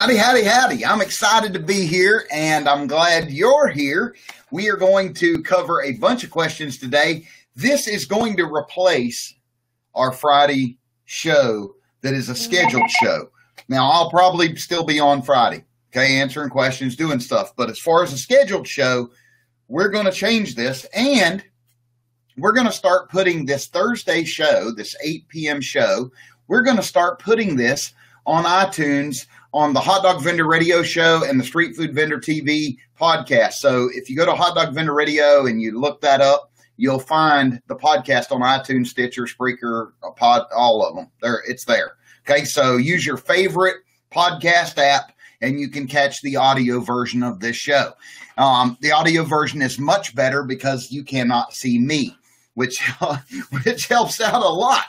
Howdy, howdy, howdy. I'm excited to be here, and I'm glad you're here. We are going to cover a bunch of questions today. This is going to replace our Friday show that is a scheduled show. Now, I'll probably still be on Friday, okay, answering questions, doing stuff. But as far as a scheduled show, we're going to change this, and we're going to start putting this Thursday show, this 8 p.m. show, we're going to start putting this on iTunes, on the Hot Dog Vendor Radio Show and the Street Food Vendor TV podcast. So if you go to Hot Dog Vendor Radio and you look that up, you'll find the podcast on iTunes, Stitcher, Spreaker, all of them. It's there. Okay, so use your favorite podcast app, and you can catch the audio version of this show. The audio version is much better because you cannot see me, which helps out a lot.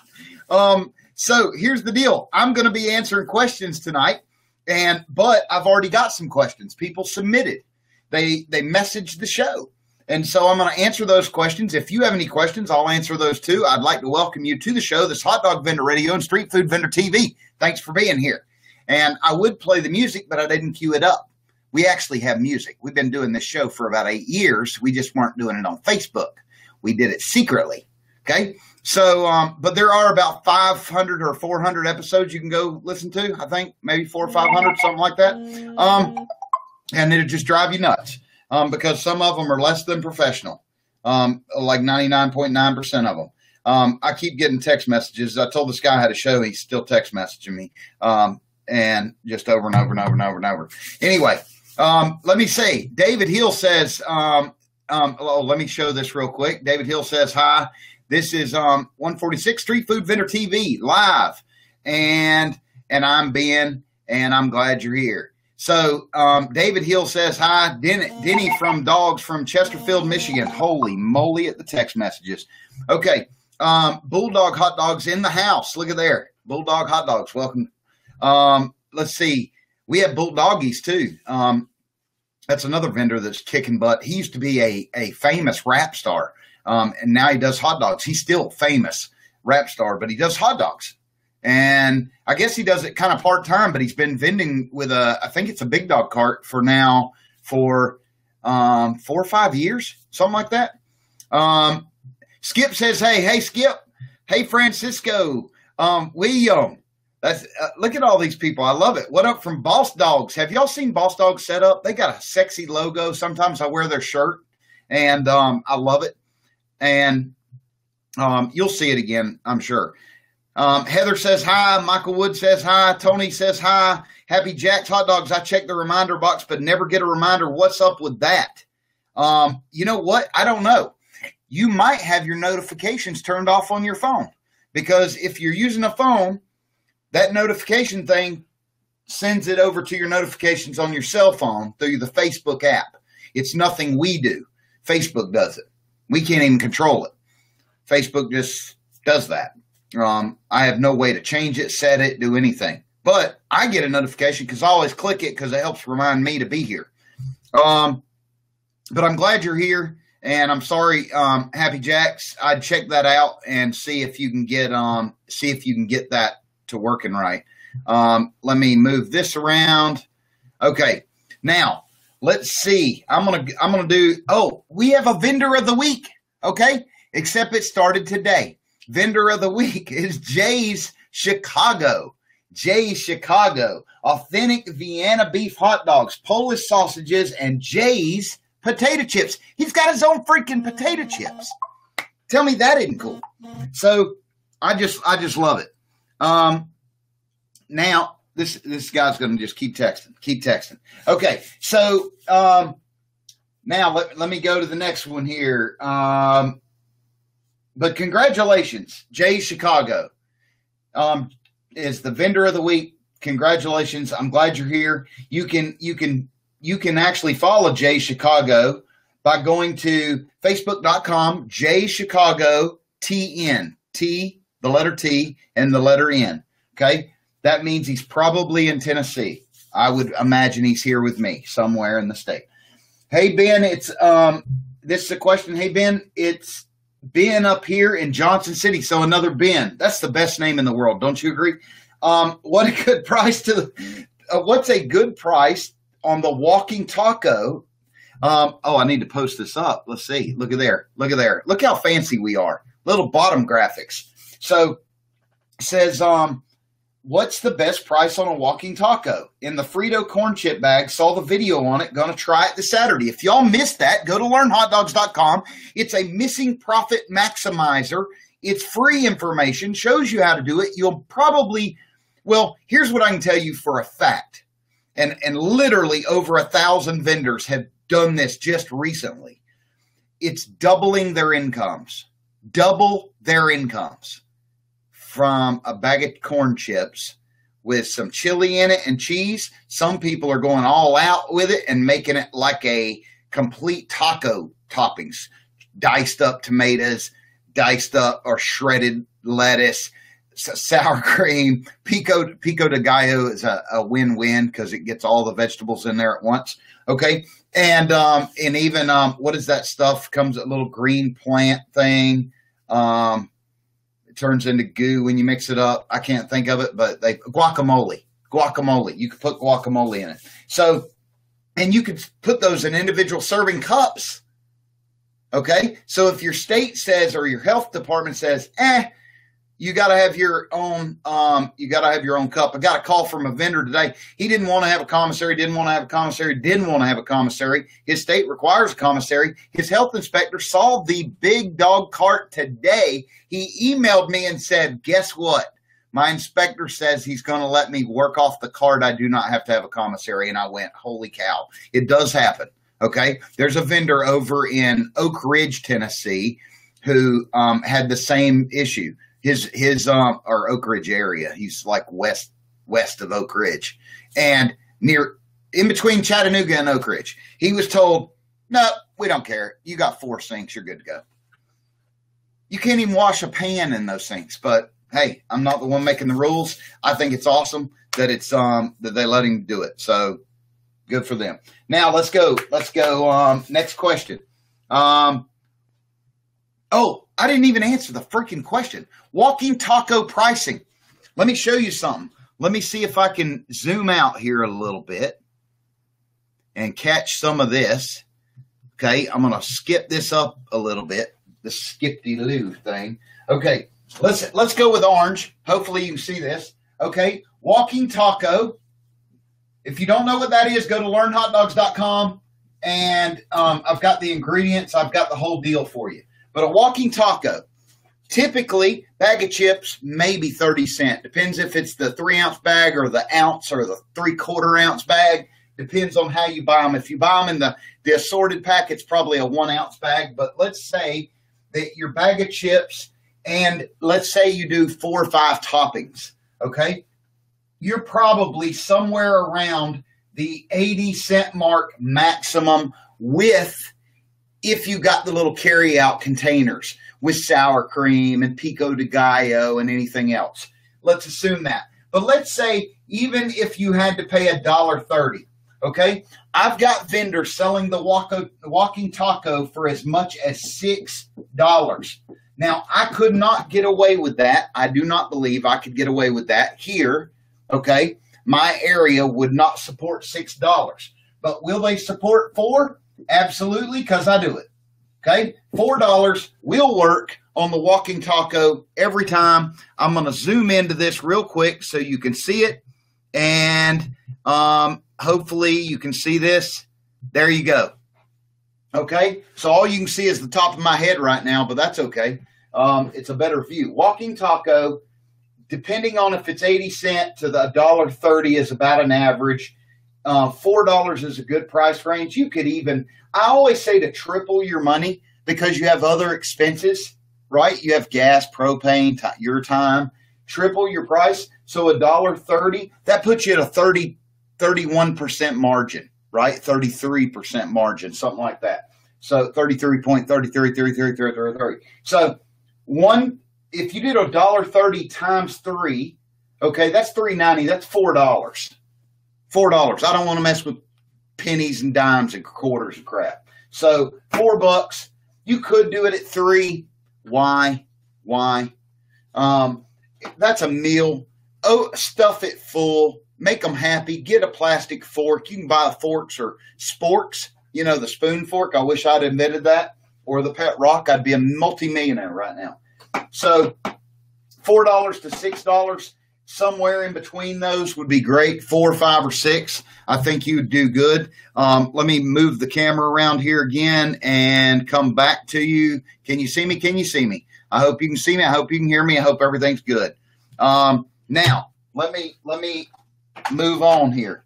So here's the deal. I'm going to be answering questions tonight, but I've already got some questions. People submitted. They messaged the show. And so I'm going to answer those questions. If you have any questions, I'll answer those too. I'd like to welcome you to the show, this Hot Dog Vendor Radio and Street Food Vendor TV. Thanks for being here. And I would play the music, but I didn't cue it up. We actually have music. We've been doing this show for about 8 years. We just weren't doing it on Facebook. We did it secretly. Okay. So, but there are about 500 or 400 episodes you can go listen to. I think maybe 400 or 500, something like that. And it'll just drive you nuts. Because some of them are less than professional, like 99.9% of them. I keep getting text messages. I told this guy I had a show. He's still text messaging me, and just over and over and over and over and over. Anyway, let me say, David Hill says, let me show this real quick. David Hill says, hi, this is 146 Street Food Vendor TV live, and I'm Ben, and I'm glad you're here. So David Hill says, hi, Denny from Dogs from Chesterfield, Michigan. Holy moly at the text messages. Okay, Bulldog Hot Dogs in the house. Look at there. Bulldog Hot Dogs, welcome. Let's see. We have Bulldoggies too. That's another vendor that's kicking butt. He used to be a famous rap star, and now he does hot dogs. He's still famous rap star, but he does hot dogs. And I guess he does it kind of part-time, but he's been vending with I think it's a Big Dog cart for 4 or 5 years, something like that. Skip says, hey, Skip. Hey, Francisco. William. Look at all these people. I love it. What up from Boss Dogs? Have y'all seen Boss Dogs set up? They got a sexy logo. Sometimes I wear their shirt, and I love it. And you'll see it again, I'm sure. Heather says hi. Michael Wood says hi. Tony says hi. Happy Jack's Hot Dogs. I check the reminder box, but never get a reminder. What's up with that? You know what? I don't know. You might have your notifications turned off on your phone, because if you're using a phone, that notification thing sends it over to your notifications on your cell phone through the Facebook app. It's nothing we do. Facebook does it. We can't even control it. Facebook just does that. I have no way to change it, set it, do anything. But I get a notification because I always click it because it helps remind me to be here. But I'm glad you're here, and I'm sorry, Happy Jacks. I'd check that out and see if you can get that to working right. Let me move this around. Okay, now let's see. I'm gonna do. Oh, we have a vendor of the week. Okay, except it started today. Vendor of the week is Jay's Chicago. Jay's Chicago. Authentic Vienna beef hot dogs, Polish sausages, and Jay's potato chips. He's got his own freaking potato chips. Tell me that isn't cool. So I just love it. Now this guy's going to just keep texting. Okay. So now let me go to the next one here. But congratulations, Jay Chicago is the vendor of the week. Congratulations! I'm glad you're here. You can actually follow Jay Chicago by going to Facebook.com Jay Chicago TN T, the letter T and the letter N. Okay, that means he's probably in Tennessee. I would imagine he's here with me somewhere in the state. Hey Ben, it's this is a question. Hey Ben, it's Ben up here in Johnson City. So another Ben. That's the best name in the world. Don't you agree? What a good price to what's a good price on the walking taco? I need to post this up. Let's see. Look at there. Look at there. Look how fancy we are. Little bottom graphics. So it says, what's the best price on a walking taco? In the Frito corn chip bag, saw the video on it, gonna try it this Saturday. If y'all missed that, go to learnhotdogs.com. It's a missing profit maximizer. It's free information, shows you how to do it. You'll probably, well, here's what I can tell you for a fact. And literally over 1,000 vendors have done this just recently. It's doubling their incomes. Double their incomes from a bag of corn chips with some chili in it and cheese. Some people are going all out with it and making it like a complete taco toppings. Diced up tomatoes, diced up or shredded lettuce, sour cream. Pico de gallo is a win-win because it gets all the vegetables in there at once. Okay. And even, what is that stuff? Comes a little green plant thing. It turns into goo when you mix it up. I can't think of it, but guacamole. You could put guacamole in it. So, and you could put those in individual serving cups. Okay. So if your state says, or your health department says, you got to have your own, cup. I got a call from a vendor today. He didn't want to have a commissary, didn't want to have a commissary. His state requires a commissary. His health inspector saw the big dog cart today. He emailed me and said, guess what? My inspector says he's going to let me work off the cart. I do not have to have a commissary. And I went, holy cow. It does happen. Okay. There's a vendor over in Oak Ridge, Tennessee, who had the same issue. His or Oak Ridge area. He's like west of Oak Ridge and in between Chattanooga and Oak Ridge. He was told, no, we don't care. You got 4 sinks. You're good to go. You can't even wash a pan in those sinks, but hey, I'm not the one making the rules. I think it's awesome that it's, that they let him do it. So good for them. Now let's go. Next question. I didn't even answer the freaking question. Walking taco pricing. Let me show you something. Let me see if I can zoom out here a little bit and catch some of this. Okay, I'm going to skip this up a little bit. The skip-de-loo thing. Okay, let's go with orange. Hopefully you can see this. Okay, walking taco. If you don't know what that is, go to learnhotdogs.com and I've got the ingredients. I've got the whole deal for you. But a walking taco, typically bag of chips, maybe 30 cents. Depends if it's the 3-ounce bag or the ounce or the 3/4 ounce bag. Depends on how you buy them. If you buy them in the assorted pack, it's probably a 1-ounce bag. But let's say that your bag of chips, and let's say you do 4 or 5 toppings, okay? You're probably somewhere around the 80-cent mark maximum if you got the little carry-out containers with sour cream and pico de gallo and anything else. Let's assume that. But let's say even if you had to pay $1.30, okay? I've got vendors selling the walking taco for as much as $6. Now, I could not get away with that. I do not believe I could get away with that here, okay? My area would not support $6. But will they support $4? Absolutely, because I do it. Okay, $4 will work on the walking taco every time. I'm going to zoom into this real quick so you can see it, and hopefully you can see this. There you go. Okay, so all you can see is the top of my head right now, but that's okay. It's a better view. Walking taco, depending on if it's 80 cents to the $1.30 is about an average. $4 is a good price range. You could even, I always say to triple your money because you have other expenses, right? You have gas, propane, your time. Triple your price. So $1.30, that puts you at a 31% margin, right? 33% margin, something like that. So 33.33. So if you did $1.30 times 3, okay, that's $3.90. That's $4. $4. I don't want to mess with pennies and dimes and quarters and crap. So $4. You could do it at 3. Why? That's a meal. Oh, stuff it full. make them happy. Get a plastic fork. You can buy forks or sporks, the spoon fork. I wish I'd invented that. Or the pet rock. I'd be a multimillionaire right now. So $4 to $6, somewhere in between those would be great. 4, 5, or 6. I think you'd do good. Let me move the camera around here again and come back to you. Can you see me? Can you see me? I hope you can see me. I hope you can hear me. I hope everything's good. Now, let me move on here.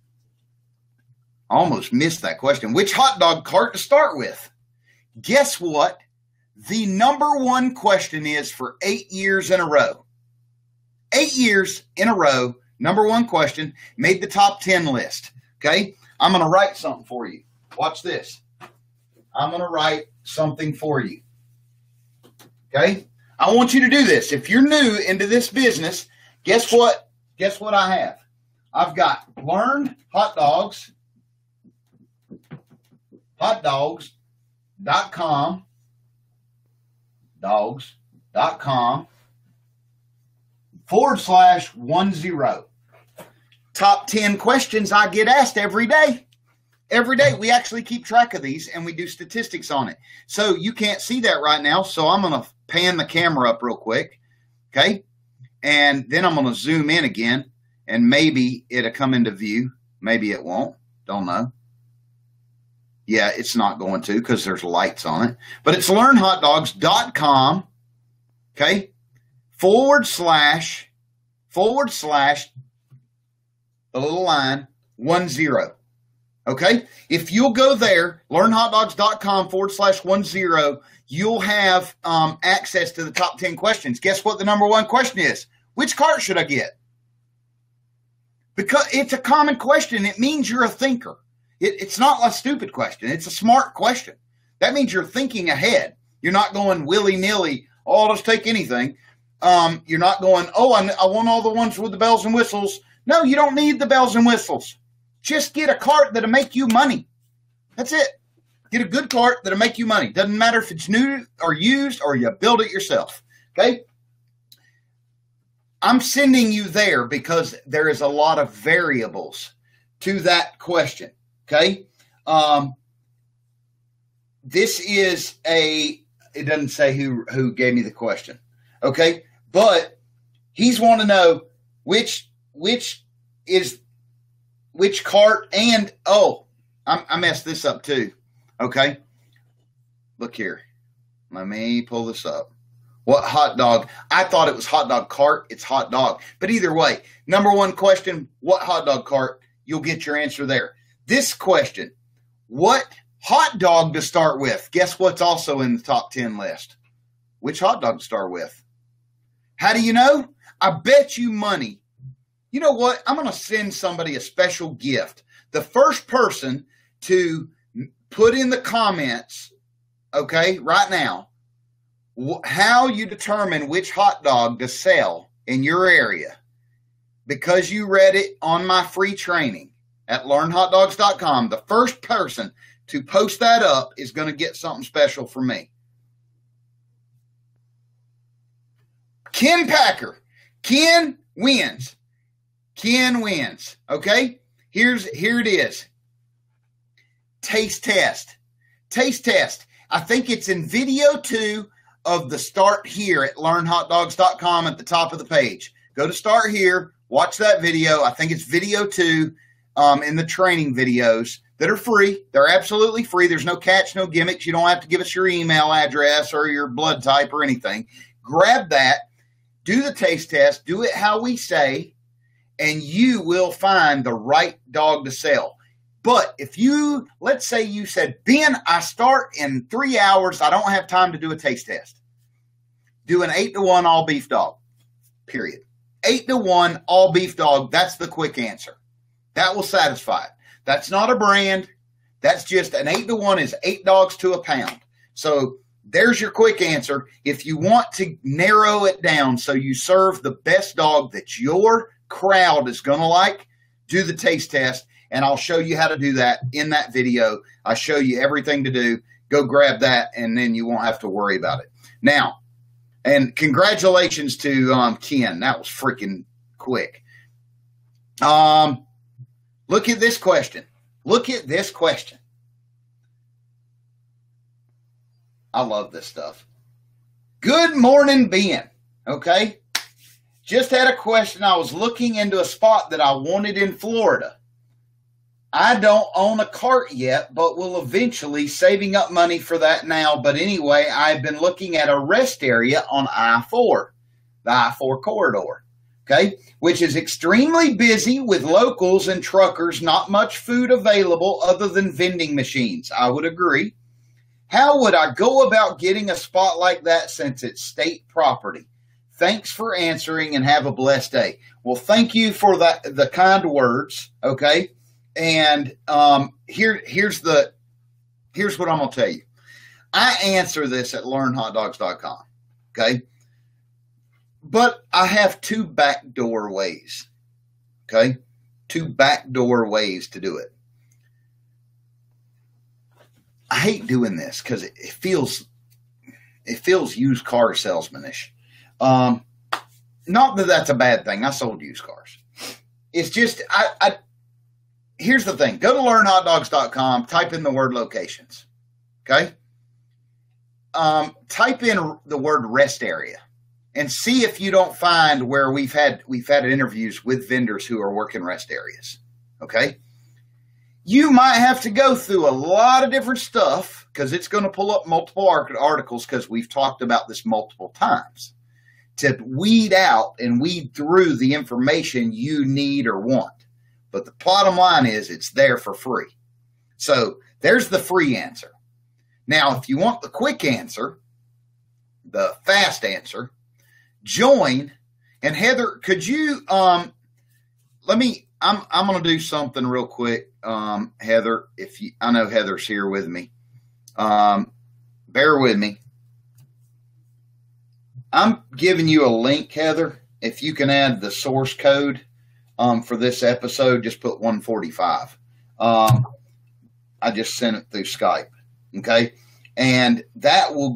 I almost missed that question. Which hot dog cart to start with? Guess what? The number one question is for 8 years in a row. 8 years in a row, number one question, made the top 10 list. Okay? I'm going to write something for you. Watch this. I'm going to write something for you. Okay? I want you to do this. If you're new into this business, guess what? Guess what I have? I've got learned hotdogs.com, dogs.com /10. Top 10 questions I get asked every day. Every day. We actually keep track of these and we do statistics on it. So you can't see that right now. So I'm going to pan the camera up real quick. Okay. And then I'm going to zoom in again and maybe it'll come into view. Maybe it won't. Don't know. Yeah, it's not going to because there's lights on it. But it's learnhotdogs.com. Okay. / the little line 10. Okay. If you'll go there, learnhotdogs.com /10, you'll have access to the top 10 questions. Guess what the number one question is? Which cart should I get? Because it's a common question. It means you're a thinker. It's not a stupid question. It's a smart question. That means you're thinking ahead. You're not going willy-nilly, oh, I'll just take anything. You're not going, oh, I want all the ones with the bells and whistles. No, you don't need the bells and whistles. Just get a cart that'll make you money. That's it. Get a good cart that'll make you money. Doesn't matter if it's new or used or you build it yourself. Okay? I'm sending you there because there is a lot of variables to that question. Okay? This is it doesn't say who gave me the question. Okay? But he's wanting to know which cart and, I messed this up too. Okay? Look here. Let me pull this up. What hot dog? I thought it was hot dog cart. It's hot dog. But either way, number one question, what hot dog cart? You'll get your answer there. This question, what hot dog to start with? Guess what's also in the top 10 list? Which hot dog to start with? How do you know? I bet you money. You know what? I'm going to send somebody a special gift. The first person to put in the comments, okay, right now, how you determine which hot dog to sell in your area because you read it on my free training at learnhotdogs.com. The first person to post that up is going to get something special from me. Ken Packer. Ken wins. Ken wins. Okay? Here it is. Taste test. Taste test. I think it's in video 2 of the start here at learnhotdogs.com at the top of the page. Go to start here. Watch that video. I think it's video 2 in the training videos that are free. They're absolutely free. There's no catch, no gimmicks. You don't have to give us your email address or your blood type or anything. Grab that. Do the taste test. Do it how we say, and you will find the right dog to sell. But if you, let's say you said, Ben, I start in 3 hours. I don't have time to do a taste test. Do an 8-to-1 all beef dog, period. 8-to-1 all beef dog. That's the quick answer. That will satisfy it. That's not a brand. That's just an 8-to-1 is 8 dogs to a pound. So there's your quick answer. If you want to narrow it down so you serve the best dog that your crowd is going to like, do the taste test. And I'll show you how to do that in that video. I show you everything to do. Go grab that, and then you won't have to worry about it. Now, and congratulations to Ken. That was freaking quick. Look at this question. Look at this question. I love this stuff. Good morning, Ben. Okay. Just had a question. I was looking into a spot that I wanted in Florida. I don't own a cart yet, but will eventually, saving up money for that now. But anyway, I've been looking at a rest area on I-4, the I-4 corridor, okay, which is extremely busy with locals and truckers, not much food available other than vending machines. I would agree. How would I go about getting a spot like that since it's state property? Thanks for answering and have a blessed day. Well, thank you for the kind words, okay? And here's what I'm going to tell you. I answer this at learnhotdogs.com, okay? But I have two backdoor ways, okay? Two backdoor ways to do it. I hate doing this because it feels used car salesmanish. Not that that's a bad thing. I sold used cars. It's just here's the thing. Go to learnhotdogs.com, type in the word locations. Okay? Type in the word rest area and see if you don't find where we've had interviews with vendors who are working rest areas. Okay? You might have to go through a lot of different stuff because it's going to pull up multiple articles because we've talked about this multiple times to weed out and weed through the information you need or want. But the bottom line is it's there for free. So there's the free answer. Now, if you want the quick answer, the fast answer, join. And Heather, could you, I'm going to do something real quick. Heather, I know Heather's here with me. Bear with me. I'm giving you a link, Heather. If you can add the source code for this episode, just put 145. I just sent it through Skype. Okay. And that will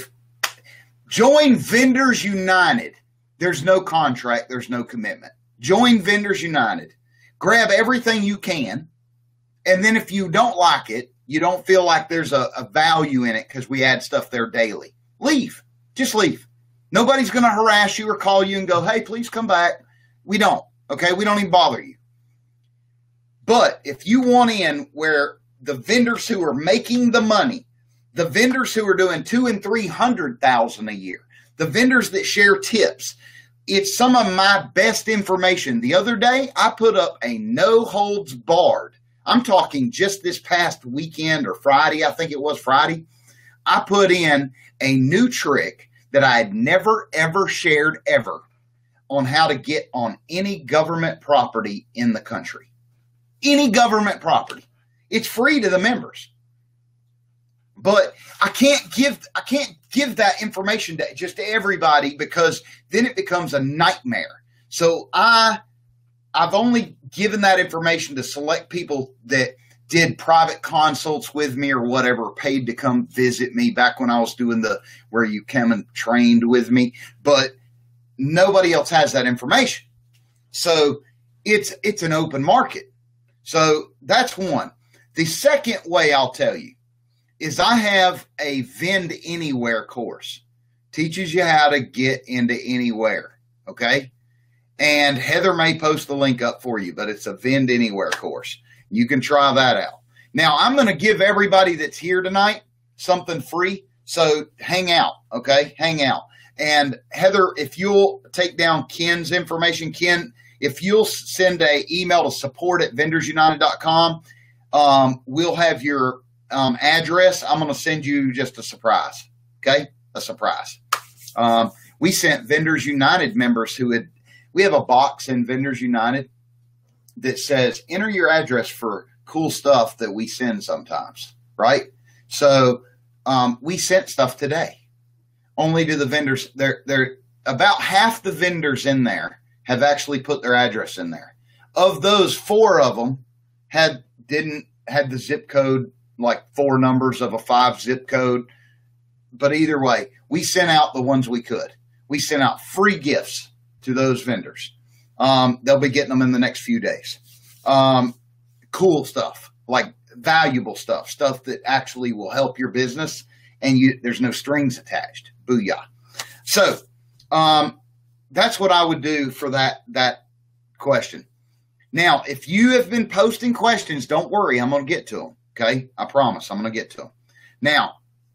join Vendors United. There's no contract. There's no commitment. Join Vendors United. Grab everything you can. And then if you don't like it, you don't feel like there's a value in it because we add stuff there daily, leave. Just leave. Nobody's going to harass you or call you and go, hey, please come back. We don't. Okay. We don't even bother you. But if you want in where the vendors who are making the money, the vendors who are doing $200,000 and $300,000 a year, the vendors that share tips, it's some of my best information. The other day, I put up a no holds barred. I'm talking just this past weekend or Friday. I think it was Friday. I put in a new trick that I had never, ever shared ever on how to get on any government property in the country. Any government property. It's free to the members. But I can't give that information to everybody because then it becomes a nightmare. So I've only given that information to select people that did private consults with me or whatever, paid to come visit me back when I was doing where you come and trained with me. But nobody else has that information. So it's an open market. So that's one. The second way I'll tell you is I have a Vend Anywhere course. Teaches you how to get into anywhere. Okay. And Heather may post the link up for you, but it's a Vend Anywhere course. You can try that out. Now, I'm going to give everybody that's here tonight something free. So hang out. Okay. Hang out. And Heather, if you'll take down Ken's information, Ken, if you'll send an email to support@vendorsunited.com, we'll have your address. I'm going to send you just a surprise. Okay. A surprise. We sent Vendors United members we have a box in Vendors United that says, enter your address for cool stuff that we send sometimes. Right. So, we sent stuff today only to the vendors. They're about half the vendors in there have actually put their address in there. Of those, 4 of them had the zip code, like 4 numbers of a 5 zip code. But either way, we sent out the ones we could. We sent out free gifts to those vendors. They'll be getting them in the next few days. Cool stuff, like valuable stuff that actually will help your business, and there's no strings attached. Booyah. So that's what I would do for that question. Now, if you have been posting questions, don't worry. I'm going to get to them. Okay. I promise I'm going to get to them. Now,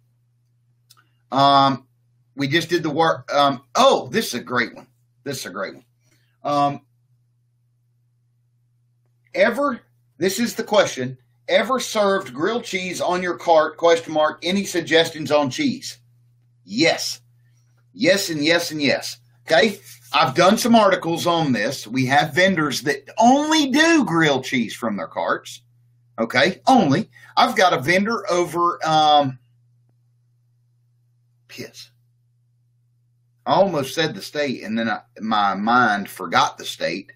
we just did the work. This is a great one. This is the question. Ever served grilled cheese on your cart? ? Any suggestions on cheese? Yes. Yes and yes and yes. Okay. I've done some articles on this. We have vendors that only do grilled cheese from their carts. Okay. Only. I've got a vendor over, piss. I almost said the state, and then my mind forgot the state.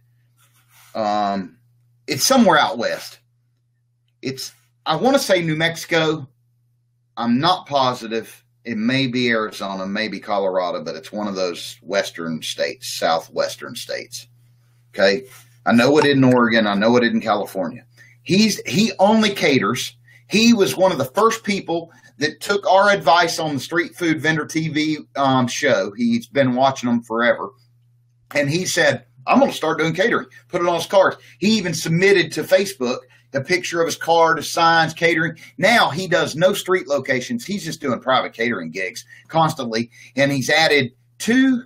It's somewhere out west. I want to say New Mexico. I'm not positive. It may be Arizona, maybe Colorado, but it's one of those western states, southwestern states. Okay. I know it in Oregon. I know it in California. He only caters. He was one of the first people that took our advice on the Street Food Vendor TV show. He's been watching them forever. And he said, I'm going to start doing catering, put it on his cards. He even submitted to Facebook the picture of his card, his signs, catering. Now he does no street locations. He's just doing private catering gigs constantly. And he's added two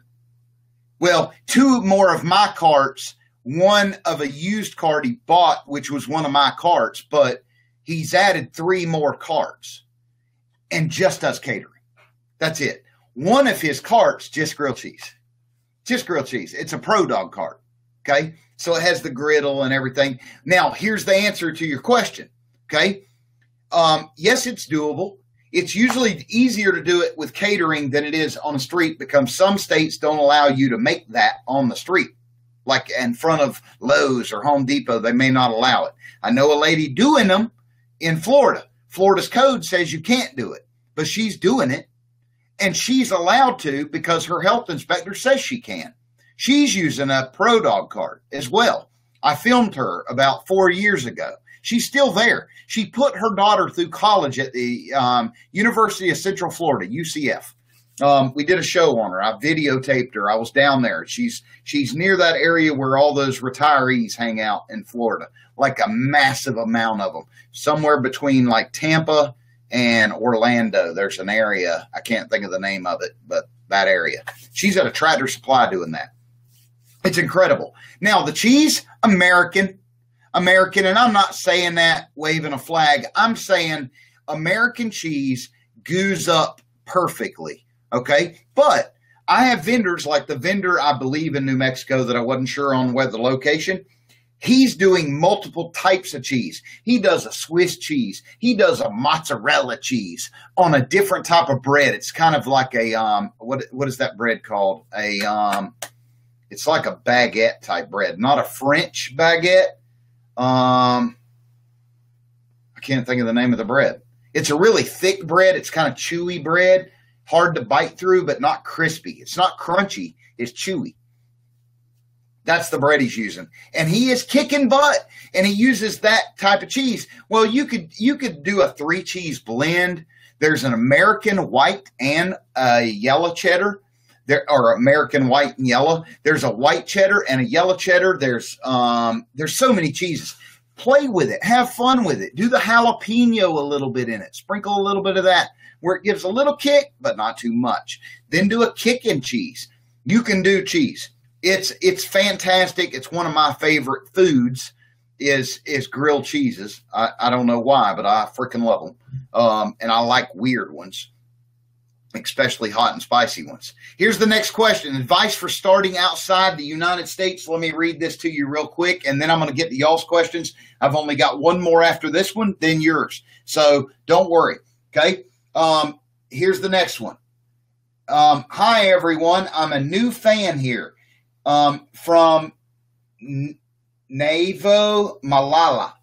more of my carts, one of a used cart he bought, which was one of my carts, but he's added 3 more carts and just does catering. That's it. One of his carts, just grilled cheese. Just grilled cheese. It's a Pro Dog cart. Okay. So it has the griddle and everything. Now, here's the answer to your question. Okay. Yes, it's doable. It's usually easier to do it with catering than it is on the street, because some states don't allow you to make that on the street, like in front of Lowe's or Home Depot. They may not allow it. I know a lady doing them in Florida. Florida's code says you can't do it, but she's doing it, and she's allowed to because her health inspector says she can. She's using a Pro Dog cart as well. I filmed her about 4 years ago. She's still there. She put her daughter through college at the University of Central Florida, UCF. We did a show on her. I videotaped her. I was down there. She's near that area where all those retirees hang out in Florida, like a massive amount of them. Somewhere between like Tampa and Orlando, there's an area. I can't think of the name of it, but that area. She's at a Tractor Supply doing that. It's incredible. Now, the cheese, American, and I'm not saying that waving a flag. I'm saying American cheese goos up perfectly, okay? But I have vendors like the vendor, I believe, in New Mexico that I wasn't sure on whether the location. He's doing multiple types of cheese. He does a Swiss cheese. He does a mozzarella cheese on a different type of bread. It's kind of like a, what is that bread called? It's like a baguette type bread, not a French baguette. I can't think of the name of the bread. It's a really thick bread. It's kind of chewy bread, hard to bite through, but not crispy. It's not crunchy. It's chewy. That's the bread he's using. And he is kicking butt, and he uses that type of cheese. Well, you could do a 3 cheese blend. There's an American white and a yellow cheddar. There are American white and yellow. There's a white cheddar and a yellow cheddar. There's so many cheeses. Play with it. Have fun with it. Do the jalapeno a little bit in it. Sprinkle a little bit of that where it gives a little kick, but not too much. Then do a kicking cheese. You can do cheese. It's fantastic. It's one of my favorite foods is grilled cheeses. I don't know why, but I freaking love them. And I like weird ones, especially hot and spicy ones. Here's the next question. Advice for starting outside the United States. Let me read this to you real quick, and then I'm going to get to y'all's questions. I've only got one more after this one, then yours. So don't worry, okay? Here's the next one. Hi, everyone. I'm a new fan here from Naivo, Malala.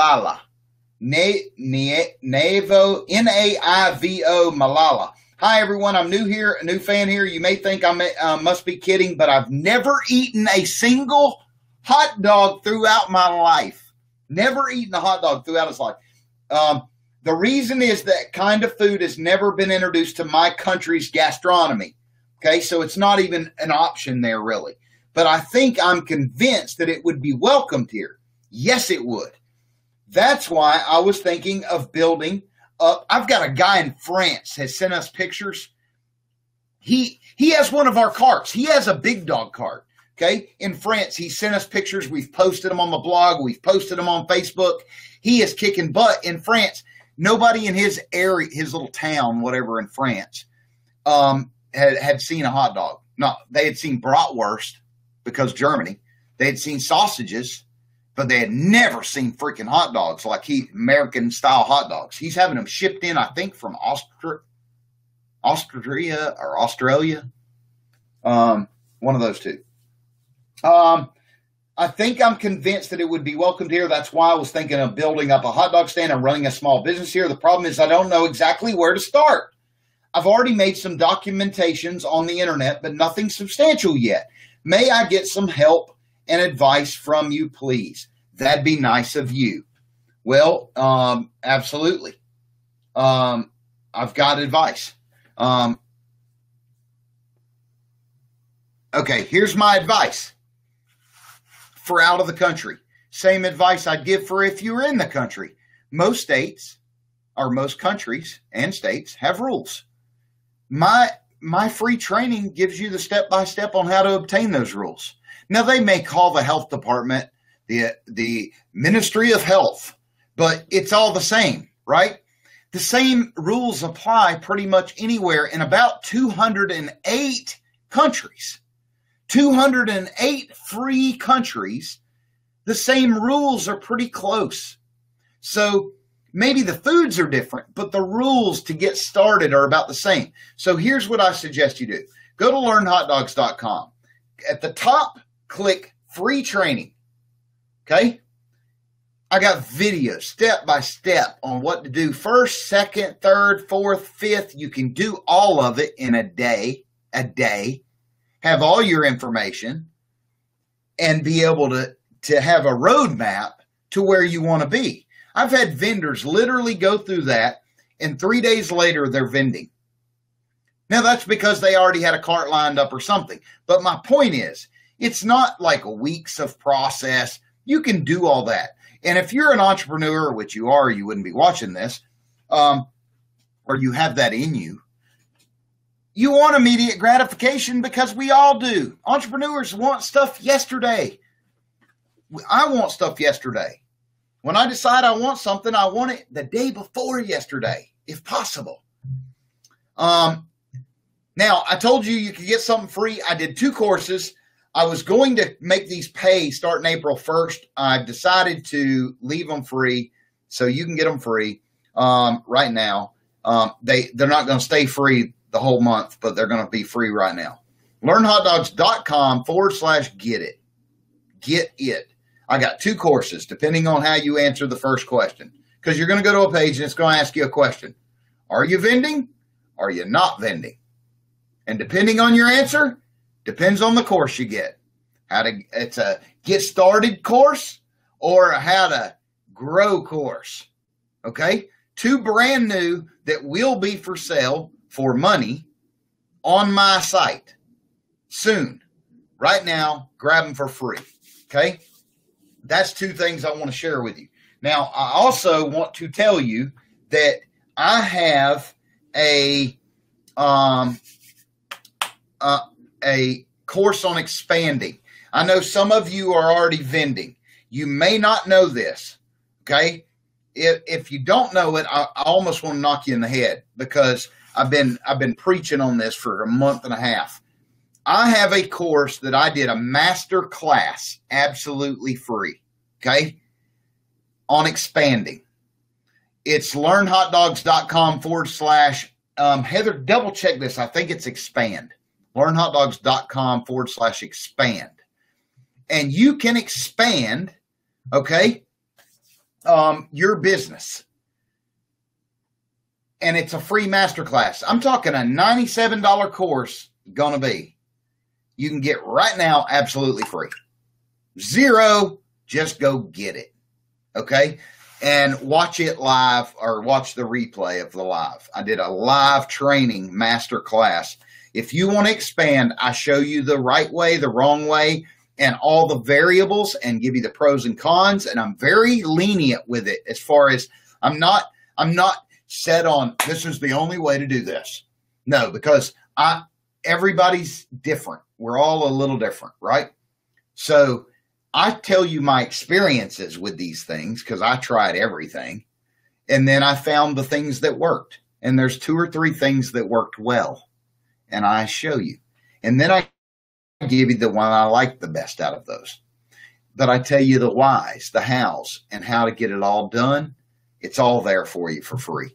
Naivo, Naivo, Malala. Hi, everyone. I'm new here, a new fan here. You may think I must be kidding, but I've never eaten a single hot dog throughout my life. Never eaten a hot dog throughout his life. The reason is that kind of food has never been introduced to my country's gastronomy. Okay, so it's not even an option there, really. But I'm convinced that it would be welcomed here. Yes, it would. That's why I was thinking of building up. I've got a guy in France has sent us pictures. He has one of our carts. He has a big dog cart. Okay, in France, he sent us pictures. We've posted them on the blog. We've posted them on Facebook. He is kicking butt in France. Nobody in his area, his little town, whatever, in France, had seen a hot dog. No, they had seen bratwurst because Germany. They had seen sausages, but they had never seen freaking hot dogs like American-style hot dogs. He's having them shipped in, I think, from Austria or Australia. One of those two. I'm convinced that it would be welcomed here. That's why I was thinking of building up a hot dog stand and running a small business here. The problem is I don't know exactly where to start. I've already made some documentations on the internet, but nothing substantial yet. May I get some help and advice from you, please? That'd be nice of you. Well, absolutely. I've got advice. Okay, here's my advice for out of the country. Same advice I'd give for if you were in the country. Most states, or most countries and states, have rules. My free training gives you the step-by-step on how to obtain those rules. Now, they may call the health department the Ministry of Health, but it's all the same, right? The same rules apply pretty much anywhere in about 208 countries. 208 free countries, the same rules are pretty close. So maybe the foods are different, but the rules to get started are about the same. So here's what I suggest you do. Go to learnhotdogs.com. At the top, click free training. Okay? I got videos step by step on what to do first, second, third, fourth, fifth. You can do all of it in a day. Have all your information and be able to have a roadmap to where you want to be. I've had vendors literally go through that, and 3 days later, they're vending. Now, that's because they already had a cart lined up or something. But my point is, it's not like weeks of process. You can do all that. And if you're an entrepreneur, which you are, you wouldn't be watching this, or you have that in you, you want immediate gratification because we all do. Entrepreneurs want stuff yesterday. I want stuff yesterday. When I decide I want something, I want it the day before yesterday, if possible. Now, I told you could get something free. I did 2 courses. I was going to make these pay starting April 1st. I decided to leave them free so you can get them free right now. They're not going to stay free the whole month, but they're going to be free right now. Learnhotdogs.com/get it. Get it. I got 2 courses, depending on how you answer the first question. Because you're going to go to a page and it's going to ask you a question. Are you vending? Are you not vending? And depending on your answer, depends on the course you get. It's a get started course or a how to grow course. Okay? 2 brand new that will be for sale for money on my site soon. Right now, grab them for free. Okay? That's 2 things I want to share with you. Now, I also want to tell you that I have a course on expanding. I know some of you are already vending. You may not know this. Okay? If you don't know it, I almost want to knock you in the head because I've been preaching on this for a month and a half. I have a course that I did a master class absolutely free, okay, on expanding. It's learnhotdogs.com/ Heather, double check this. I think it's expand. Learnhotdogs.com/expand. And you can expand, okay, your business. And it's a free masterclass. I'm talking a $97 course, gonna be. You can get right now absolutely free. Zero, just go get it. Okay? And watch it live or watch the replay of the live. I did a live training master class. If you want to expand, I show you the right way, the wrong way, and all the variables and give you the pros and cons. And I'm very lenient with it as far as I'm not set on this is the only way to do this. No, because everybody's different. We're all a little different, right? So I tell you my experiences with these things because I tried everything. And then I found the things that worked. And there's 2 or 3 things that worked well. And I show you. And then I give you the one I like the best out of those. But I tell you the whys, the hows, and how to get it all done. It's all there for you for free.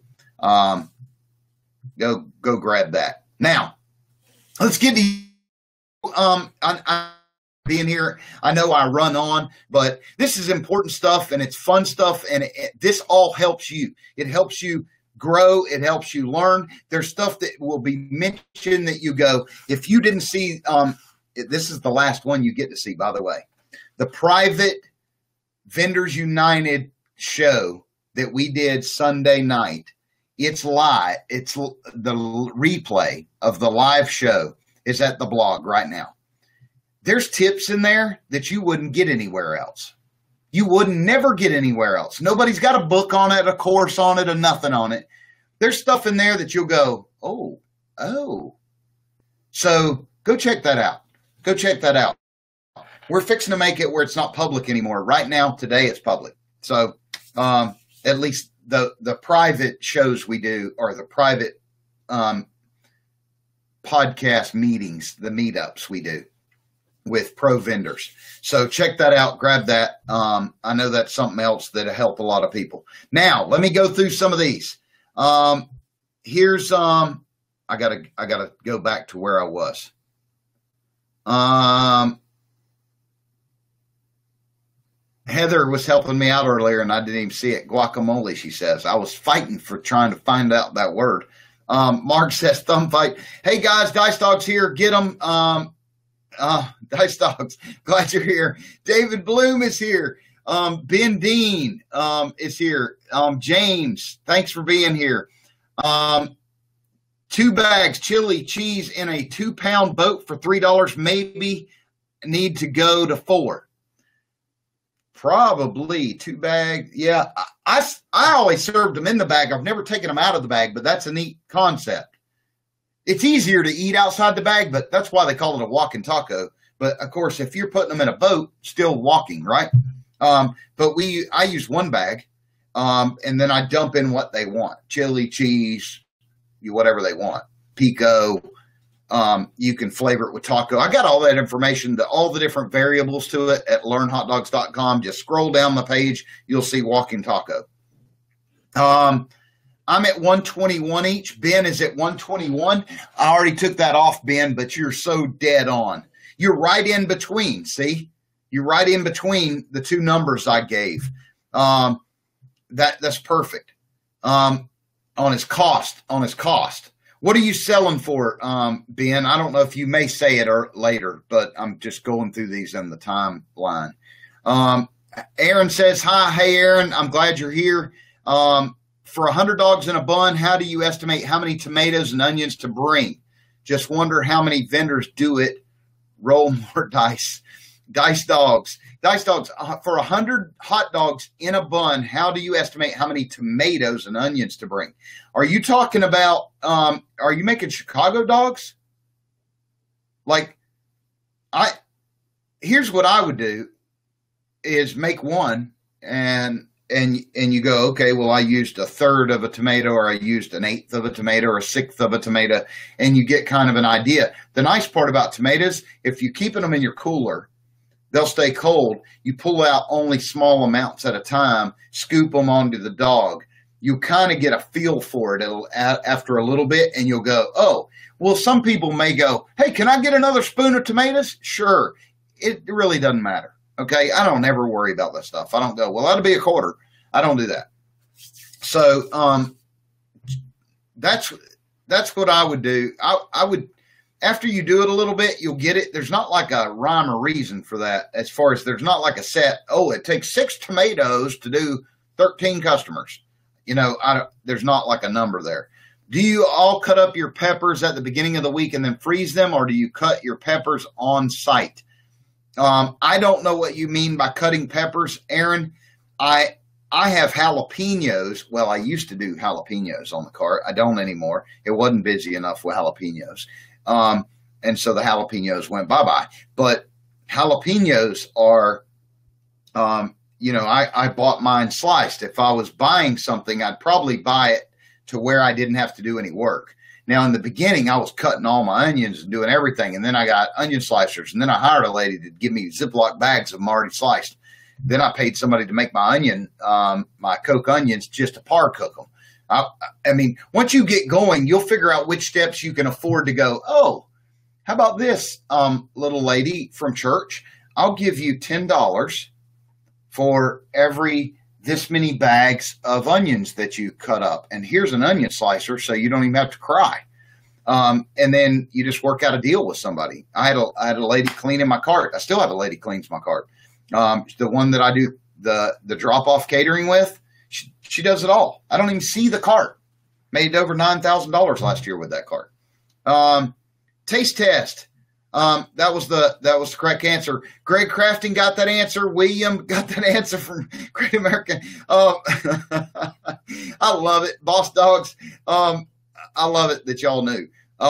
Go grab that. Now, let's get to I being here. I know I run on, but this is important stuff and it's fun stuff. And this all helps you. It helps you grow. It helps you learn. There's stuff that will be mentioned that you go, if you didn't see, this is the last one you get to see, by the way, the private Vendors United show that we did Sunday night. It's live. It's the replay of the live show is at the blog right now. There's tips in there that you wouldn't get anywhere else. You would never get anywhere else. Nobody's got a book on it, a course on it, or nothing on it. There's stuff in there that you'll go, oh. So go check that out. Go check that out. We're fixing to make it where it's not public anymore. Right now, today, it's public. So at least the private shows we do or the private podcast meetings, the meetups we do with pro vendors. So check that out. Grab that. I know that's something else that'll help a lot of people. Now, let me go through some of these. Here's I gotta go back to where I was. Heather was helping me out earlier and I didn't even see it. Guacamole, she says. I was fighting for trying to find out that word. Mark says thumb fight. Hey guys, Dice Dogs here. Get them. Dice Dogs, glad you're here. David Bloom is here. Ben Dean is here. James, thanks for being here. 2 bags chili cheese in a 2-pound boat for $3. Maybe need to go to 4. Probably 2 bags. Yeah, I always served them in the bag. I've never taken them out of the bag, but that's a neat concept. It's easier to eat outside the bag, but that's why they call it a walking taco. But of course, if you're putting them in a boat, still walking, right? But I use 1 bag, and then I dump in what they want: chili, cheese, whatever they want, pico. You can flavor it with taco. I got all that information, all the different variables to it at learnhotdogs.com. Just scroll down the page, you'll see walking taco. I'm at 121 each. Ben is at 121. I already took that off, Ben, but you're so dead on. You're right in between. See, you're right in between the 2 numbers I gave. That's perfect. On his cost. What are you selling for, Ben? I don't know if you may say it or later, but I'm just going through these in the timeline. Aaron says, hi. Hey, Aaron, I'm glad you're here. For 100 dogs in a bun, how do you estimate how many tomatoes and onions to bring? Just wonder how many vendors do it. Roll more dice. Dice Dogs. For 100 hot dogs in a bun, how do you estimate how many tomatoes and onions to bring? Are you talking about, are you making Chicago dogs? Here's what I would do is make one and you go, okay, well, I used 1/3 of a tomato, or I used 1/8 of a tomato, or 1/6 of a tomato, and you get kind of an idea. The nice part about tomatoes, if you're keeping them in your cooler, they'll stay cold. You pull out only small amounts at a time, scoop them onto the dog. You kind of get a feel for it after a little bit, and you'll go, oh, well, some people may go, hey, can I get another spoon of tomatoes? Sure. It really doesn't matter. Okay, I don't ever worry about that stuff. I don't go, well, that'll be 1/4. I don't do that. So that's what I would do. I would after you do it a little bit, you'll get it. There's not like a rhyme or reason for that, as far as there's not like a set, oh, it takes 6 tomatoes to do 13 customers. There's not like a number there. Do you all cut up your peppers at the beginning of the week and then freeze them, or do you cut your peppers on site? I don't know what you mean by cutting peppers, Aaron. I have jalapenos. Well, I used to do jalapenos on the cart. I don't anymore. It wasn't busy enough with jalapenos. And so the jalapenos went bye-bye. But jalapenos are, I bought mine sliced. If I was buying something, I'd probably buy it to where I didn't have to do any work. Now, in the beginning, I was cutting all my onions and doing everything. And then I got onion slicers. And then I hired a lady to give me Ziploc bags of them already sliced. Then I paid somebody to make my Coke onions just to par cook them. I mean, once you get going, you'll figure out which steps you can afford to go, oh, how about this, little lady from church? I'll give you $10 for every this many bags of onions that you cut up. And here's an onion slicer, so you don't even have to cry. And then you just work out a deal with somebody. I had a lady cleaning my cart. I still have a lady cleans my cart. The one that I do the drop-off catering with, she does it all. I don't even see the cart. Made over $9,000 last year with that cart. Taste test. That was the correct answer. Greg Crafting got that answer. William got that answer from Great American. I love it. Boss Dogs. I love it that y'all knew.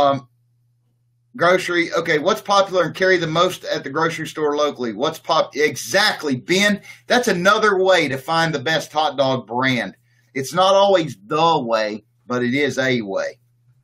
Grocery. Okay. What's popular and carry the most at the grocery store locally? Exactly, Ben. That's another way to find the best hot dog brand. It's not always the way, but it is a way.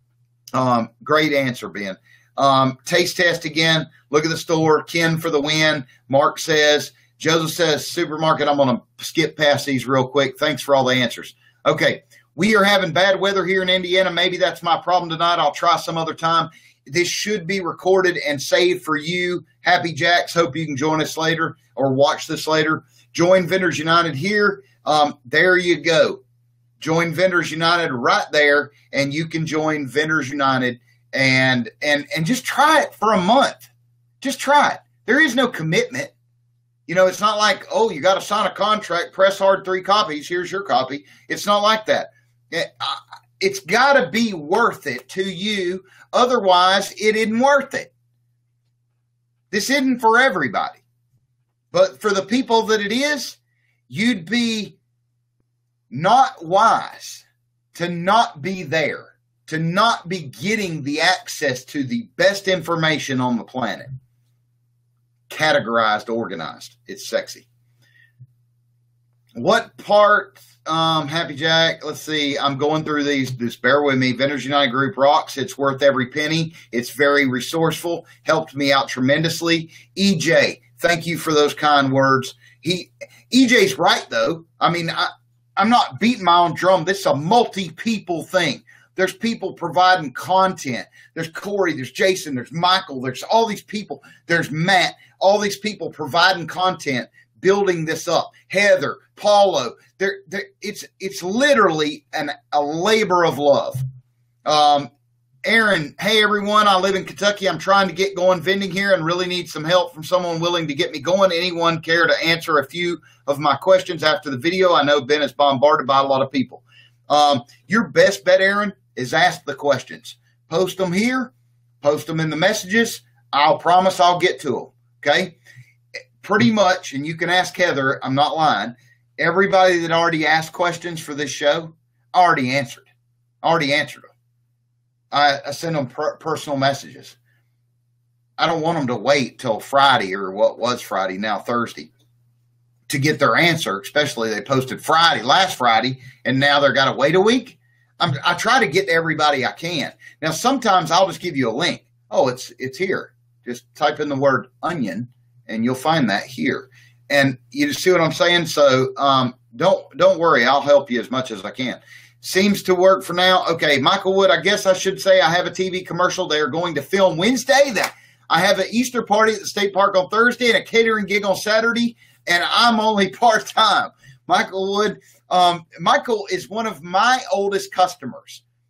Great answer, Ben. Taste test again. Look at the store. Ken for the win. Mark says, Joseph says, supermarket. I'm going to skip past these real quick. Thanks for all the answers. Okay. We are having bad weather here in Indiana. Maybe that's my problem tonight. I'll try some other time. This should be recorded and saved for you. Happy Jacks. Hope you can join us later or watch this later. Join Vendors United here. There you go. Join Vendors United right there, and you can join Vendors United and just try it for a month. Just try it. There is no commitment. It's not like, oh, you got to sign a contract, press hard 3 copies. Here's your copy. It's not like that. It's got to be worth it to you. Otherwise, it isn't worth it. This isn't for everybody. But for the people that it is, you'd be not wise to not be there, to not be getting the access to the best information on the planet. Categorized, organized. It's sexy. What part, Happy Jack, let's see, I'm going through these. Just bear with me. Vendors United Group rocks. It's worth every penny. It's very resourceful. Helped me out tremendously. EJ, thank you for those kind words. EJ's right, though. I mean, I'm not beating my own drum. This is a multi-people thing. There's people providing content. There's Corey, there's Jason, there's Michael, there's all these people. There's Matt, all these people providing content, building this up. Heather, Paulo, it's literally a labor of love. Aaron, hey everyone, I live in Kentucky. I'm trying to get going vending here and really need some help from someone willing to get me going. Anyone care to answer a few of my questions after the video? I know Ben is bombarded by a lot of people. Your best bet, Aaron, is ask the questions. Post them here, post them in the messages. I'll promise I'll get to them. Okay. Pretty much, and you can ask Heather, I'm not lying. Everybody that already asked questions for this show, I already answered them. I send them personal messages. I don't want them to wait till Friday, or what was Friday, now Thursday, to get their answer, especially they posted last Friday, and now they're got to wait a week. I try to get to everybody I can. Now, sometimes I'll just give you a link. Oh, it's here. Just type in the word onion, and you'll find that here. And you just see what I'm saying? So don't worry. I'll help you as much as I can. Seems to work for now. Okay, Michael Wood, I guess I should say I have a TV commercial they are going to film Wednesday. That I have an Easter party at the state park on Thursday and a catering gig on Saturday, and I'm only part-time. Michael Wood, Michael is one of my oldest customers.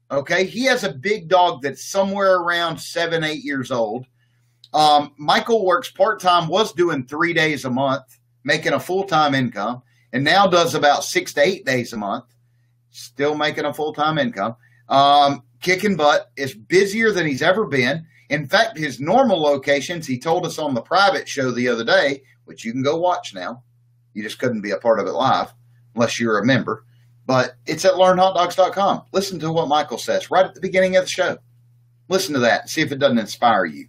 Okay, he has a big dog that's somewhere around 7, 8 years old. Michael works part-time, was doing 3 days a month, making a full-time income, and now does about 6 to 8 days a month, still making a full-time income. Kicking butt, is busier than he's ever been. In fact, his normal locations, he told us on the private show the other day, which you can go watch now. You just couldn't be a part of it live unless you're a member. But it's at learnhotdogs.com. Listen to what Michael says right at the beginning of the show. Listen to that. See if it doesn't inspire you.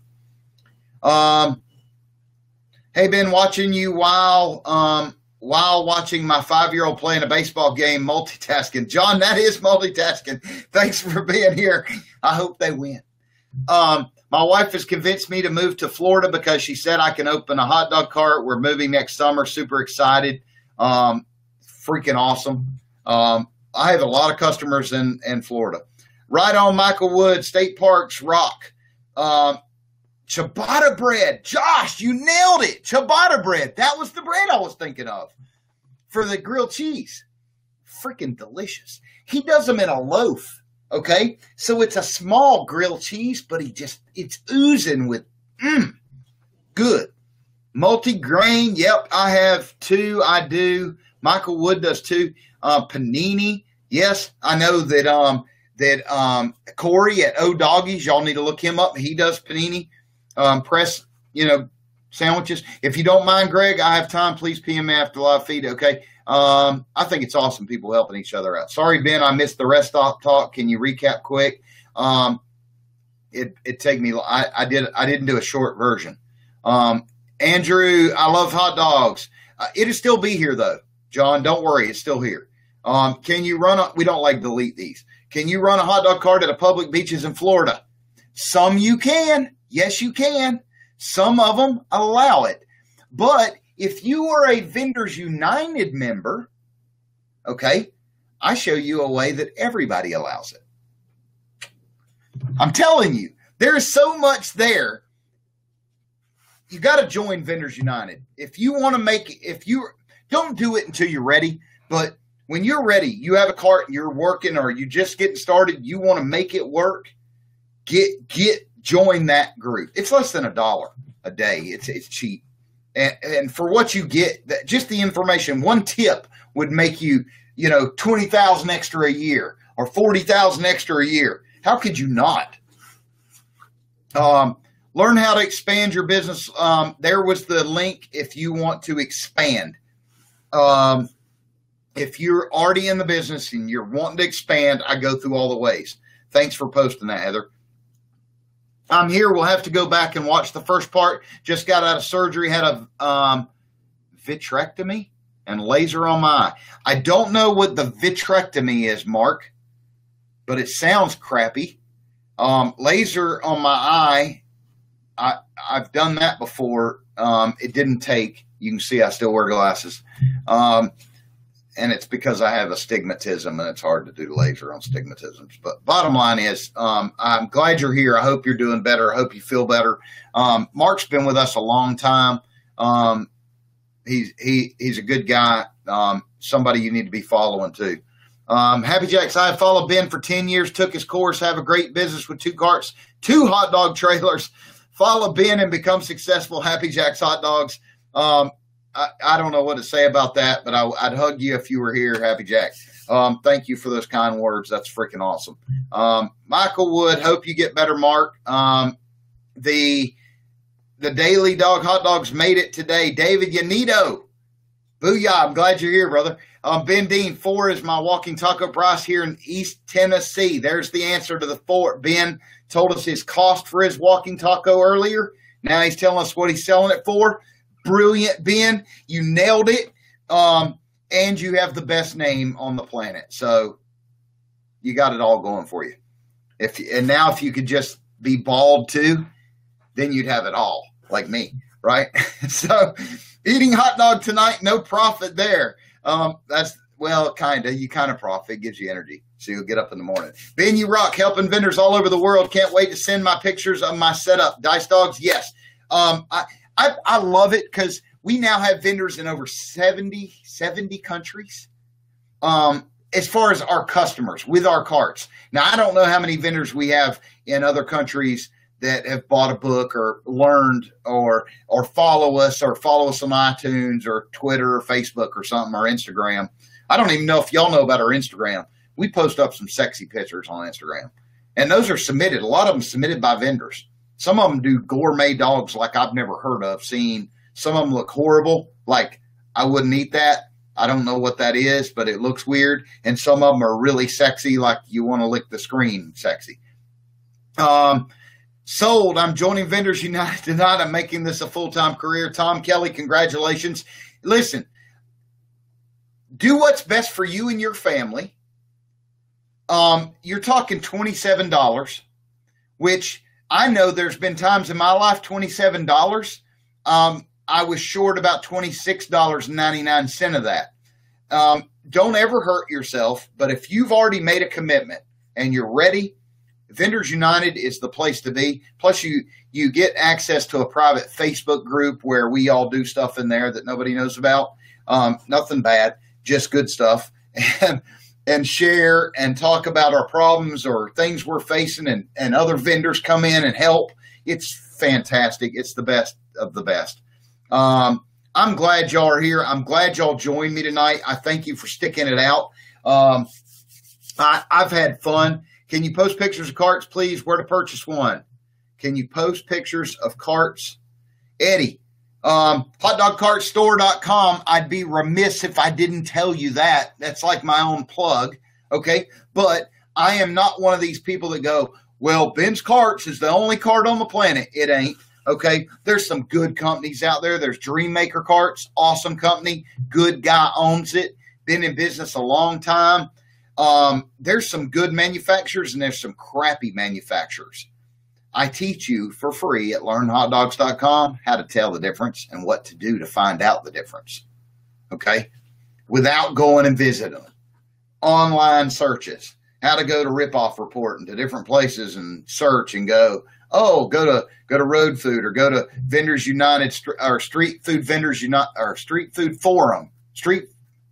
Hey, been watching you while watching my 5-year-old playing a baseball game, multitasking. John, that is multitasking. Thanks for being here. I hope they win. My wife has convinced me to move to Florida because she said I can open a hot dog cart. We're moving next summer. Super excited. Freaking awesome. I have a lot of customers in Florida. Right on, Michael Wood. State Parks rock. Ciabatta bread. Josh, you nailed it. Ciabatta bread. That was the bread I was thinking of for the grilled cheese. Freaking delicious. He does them in a loaf. Okay, so it's a small grilled cheese, but it's oozing with good. Multi-grain, yep, I have 2. I do. Michael Wood does too. Panini, yes, I know that Corey at O Doggies, y'all need to look him up. He does panini, press, sandwiches. If you don't mind, Greg, I have time. Please PM me after live feed. Okay. I think it's awesome. People helping each other out. Sorry, Ben, I missed the rest stop talk. Can you recap quick? It take me. I didn't do a short version. Andrew, I love hot dogs. It'll still be here though, John. Don't worry, it's still here. Can you run? We don't like delete these. Can you run a hot dog cart at a public beaches in Florida? Some you can. Yes, you can. Some of them allow it, but if you are a Vendors United member, okay, I show you a way that everybody allows it. I'm telling you, there is so much there. You got to join Vendors United. If you want to don't do it until you're ready, but when you're ready, you have a cart, you're working, or you just getting started, you want to make it work, join that group. It's less than $1 a day. It's cheap. And for what you get, just the information, one tip would make you, 20,000 extra a year or 40,000 extra a year. How could you not? Learn how to expand your business. There was the link if you want to expand. If you're already in the business and you're wanting to expand, I go through all the ways. Thanks for posting that, Heather. I'm here. We'll have to go back and watch the first part. Just got out of surgery, had a vitrectomy and laser on my eye. I don't know what the vitrectomy is, Mark, but it sounds crappy. Laser on my eye, I've done that before. It didn't take. You can see I still wear glasses. And it's because I have astigmatism, and it's hard to do laser on stigmatisms. But bottom line is, I'm glad you're here. I hope you're doing better. I hope you feel better. Mark's been with us a long time. He's a good guy. Somebody you need to be following too. Happy Jacks, I followed Ben for 10 years, took his course, have a great business with 2 carts, 2 hot dog trailers. Follow Ben and become successful. Happy Jacks hot dogs. I don't know what to say about that, but I'd hug you if you were here, Happy Jack. Thank you for those kind words. That's freaking awesome. Michael Wood, hope you get better, Mark. The Daily Dog Hot Dogs made it today. David Yanito, booyah. I'm glad you're here, brother. Ben Dean, 4 is my walking taco price here in East Tennessee. There's the answer to the 4. Ben told us his cost for his walking taco earlier. Now he's telling us what he's selling it for. Brilliant, Ben. You nailed it. And you have the best name on the planet. So you got it all going for you. If you could just be bald too, then you'd have it all, like me, right? So eating hot dog tonight, no profit there. Kind of. You kind of profit. It gives you energy. So you'll get up in the morning. Ben, you rock. Helping vendors all over the world. Can't wait to send my pictures of my setup. Dice Dogs, yes. I love it because we now have vendors in over 70 countries. as far as our customers with our carts. Now, I don't know how many vendors we have in other countries that have bought a book or learned or follow us on iTunes or Twitter or Facebook or something, or Instagram. I don't even know if y'all know about our Instagram. We post up some sexy pictures on Instagram, and those are submitted. A lot of them submitted by vendors. Some of them do gourmet dogs like I've never heard of, seen. Some of them look horrible, like I wouldn't eat that. I don't know what that is, but it looks weird. And some of them are really sexy, like you want to lick the screen sexy. Sold. I'm joining Vendors United tonight. I'm making this a full-time career. Tom Kelly, congratulations. Listen, do what's best for you and your family. You're talking $27, which I know there's been times in my life, $27. I was short about $26.99 of that. Don't ever hurt yourself, but if you've already made a commitment and you're ready, Vendors United is the place to be. Plus, you get access to a private Facebook group where we all do stuff in there that nobody knows about. Nothing bad, just good stuff. And share and talk about our problems or things we're facing, and other vendors come in and help. It's fantastic. It's the best of the best. I'm glad y'all are here. I'm glad y'all joined me tonight. I thank you for sticking it out. I've had fun. Can you post pictures of carts, please? Where to purchase one? Can you post pictures of carts? Eddie, hotdogcartstore.com. I'd be remiss if I didn't tell you that. That's like my own plug, okay? But I am not one of these people that go, well, Ben's Carts is the only cart on the planet. It ain't, okay? There's some good companies out there. There's Dreammaker Carts, awesome company. Good guy owns it. Been in business a long time. There's some good manufacturers and there's some crappy manufacturers. I teach you for free at learnhotdogs.com how to tell the difference and what to do to find out the difference, okay? Without going and visiting them. Online searches, how to go to Ripoff Report and to different places and search and go to Road Food or go to Vendors United or Street Food Vendors United or Street Food Forum, Street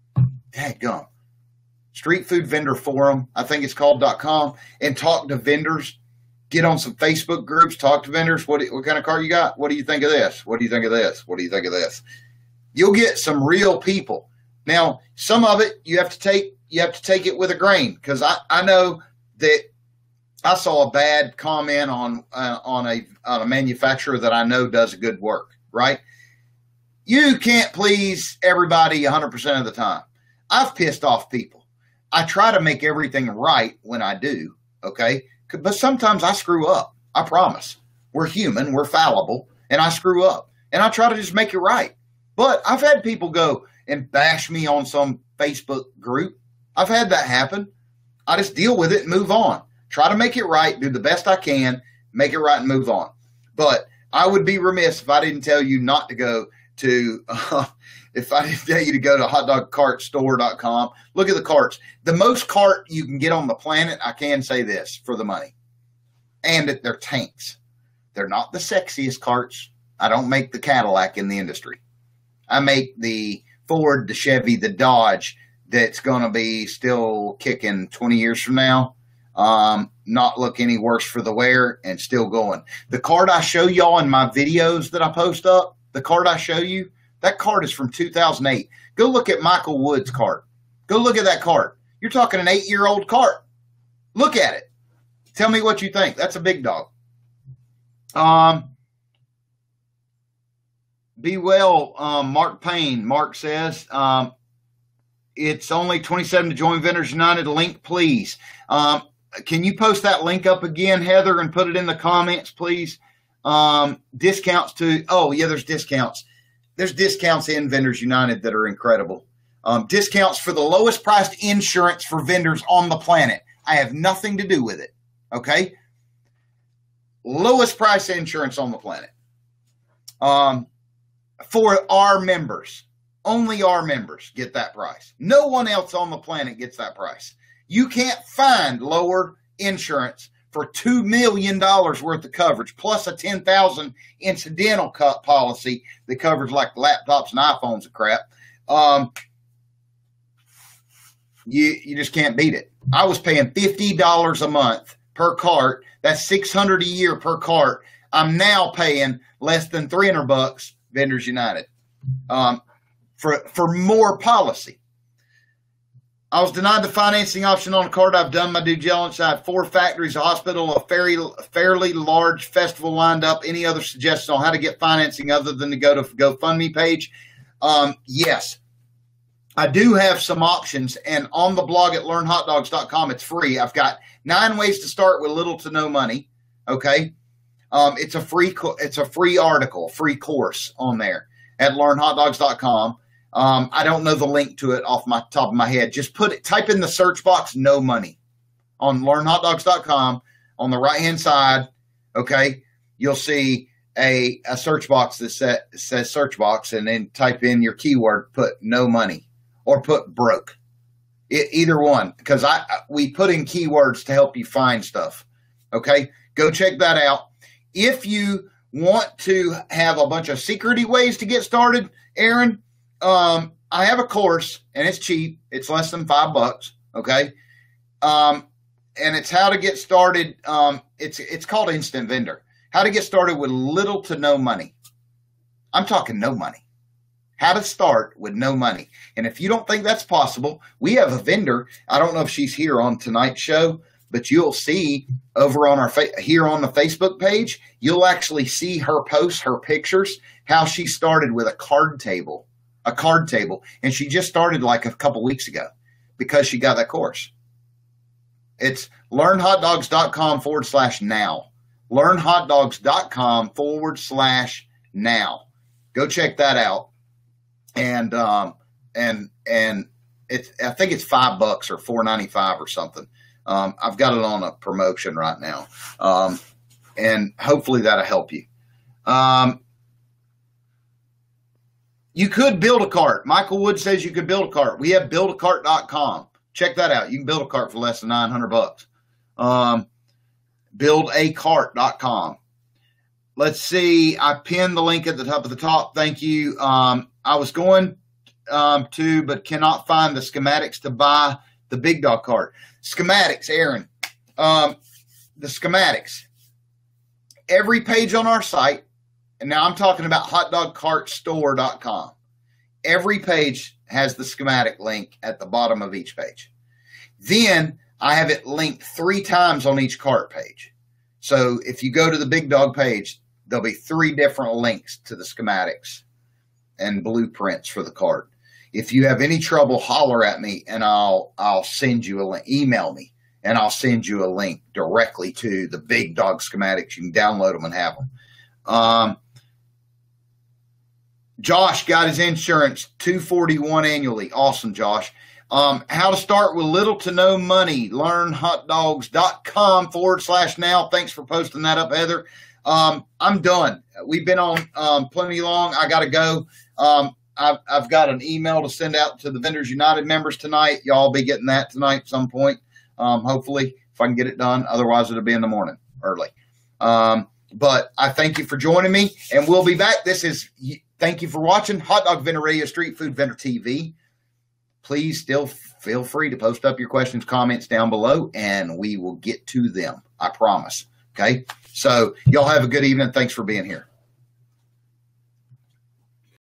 Food Vendor Forum, I think it's called .com, and talk to vendors. Get on some Facebook groups, talk to vendors. What kind of car you got? What do you think of this? What do you think of this? What do you think of this? You'll get some real people. Now, some of it you have to take it with a grain, because I know that I saw a bad comment on a manufacturer that I know does good work, right? You can't please everybody 100% of the time. I've pissed off people. I try to make everything right when I do, okay? But sometimes I screw up. I promise. We're human. We're fallible. And I screw up. And I try to just make it right. But I've had people go and bash me on some Facebook group. I've had that happen. I just deal with it and move on. Try to make it right. Do the best I can. Make it right and move on. But I would be remiss if I didn't tell you not to go to if I didn't tell you to go to hotdogcartstore.com. Look at the carts. The most cart you can get on the planet, I can say this, for the money. And that they're tanks. They're not the sexiest carts. I don't make the Cadillac in the industry. I make the Ford, the Chevy, the Dodge that's going to be still kicking 20 years from now. Not look any worse for the wear and still going. The cart I show y'all in my videos that I post up, the cart I show you, that cart is from 2008. Go look at Michael Wood's cart. Go look at that cart. You're talking an 8-year-old cart. Look at it. Tell me what you think. That's a big dog. Be well, Mark Payne. Mark says, it's only $27 to join Vendors United. Link, please. Can you post that link up again, Heather, and put it in the comments, please? Discounts to, there's discounts. There's discounts in Vendors United that are incredible. Discounts for the lowest priced insurance for vendors on the planet. I have nothing to do with it. Okay? Lowest price insurance on the planet. For our members. Only our members get that price. No one else on the planet gets that price. You can't find lower insurance for $2 million worth of coverage, plus a $10,000 incidental policy that covers like laptops and iPhones and crap. you just can't beat it. I was paying $50 a month per cart. That's $600 a year per cart. I'm now paying less than $300, Vendors United, for more policy. I was denied the financing option on a cart. I've done my due diligence. I have 4 factories, a hospital, a fairly large festival lined up. Any other suggestions on how to get financing other than to go to GoFundMe page? Yes. I do have some options, and on the blog at learnhotdogs.com, it's free. I've got 9 ways to start with little to no money. Okay. It's a free article, free course on there at learnhotdogs.com. I don't know the link to it off my top of my head. Just type in the search box, no money on learnhotdogs.com on the right-hand side. Okay. You'll see a search box that says search box, and then type in your keyword, put no money. Or put broke, either one, because we put in keywords to help you find stuff. Okay, go check that out. If you want to have a bunch of secrety ways to get started, Aaron, I have a course, and it's cheap. It's less than $5. Okay, and it's how to get started. It's called Instant Vendor. How to get started with little to no money. I'm talking no money. How to start with no money. And if you don't think that's possible, we have a vendor. I don't know if she's here on tonight's show, but you'll see over on here on the Facebook page, you'll actually see her posts, her pictures, how she started with a card table. And she just started like a couple weeks ago because she got that course. It's learnhotdogs.com/now. learnhotdogs.com/now. Go check that out. And it's, I think it's $5 or $4.95 or something. I've got it on a promotion right now. And hopefully that'll help you. You could build a cart. Michael Wood says you could build a cart. We have buildacart.com. Check that out. You can build a cart for less than $900. Buildacart.com. Let's see. I pinned the link at the top of the top. Thank you. I was going to, but cannot find the schematics to buy the Big Dog cart. Schematics, Aaron. The schematics. Every page on our site, and now I'm talking about hotdogcartstore.com. Every page has the schematic link at the bottom of each page. Then I have it linked 3 times on each cart page. So if you go to the Big Dog page, there'll be 3 different links to the schematics and blueprints for the cart. If you have any trouble, holler at me and I'll send you a link. Email me and I'll send you a link directly to the Big Dog schematics. You can download them and have them. Josh got his insurance, $241 annually. Awesome, Josh. How to start with little to no money, learnhotdogs.com/now. Thanks for posting that up, Heather. I'm done. We've been on plenty long. I got to go. I've got an email to send out to the Vendors United members tonight. Y'all be getting that tonight at some point, hopefully, if I can get it done. Otherwise, it'll be in the morning early. But I thank you for joining me, and we'll be back. Thank you for watching Hot Dog Vendor Radio, Street Food Vendor TV. Please still feel free to post up your questions, comments down below, and we will get to them. I promise. Okay? So y'all have a good evening. Thanks for being here.